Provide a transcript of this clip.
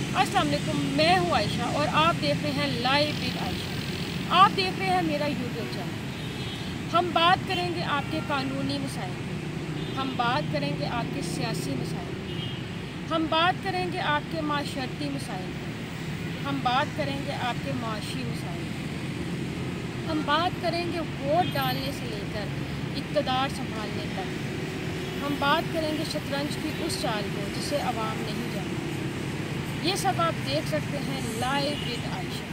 अस्सलाम वालेकुम, मैं हूँ आयशा और आप देख रहे हैं लाइव विद आयशा। आप देख रहे हैं मेरा यूट्यूब चैनल। हम बात करेंगे आपके कानूनी मसाइल की, हम बात करेंगे आपके सियासी मसाइल की, हम बात करेंगे आपके माशरती मसाइल की, हम बात करेंगे आपके माशी मसाइल की, हम बात करेंगे वोट डालने से लेकर इक़्तिदार संभालने तक। हम बात करेंगे शतरंज की उस चाल को जिसे अवाम नहीं जानती। ये सब आप देख सकते हैं लाइव विद आयशा।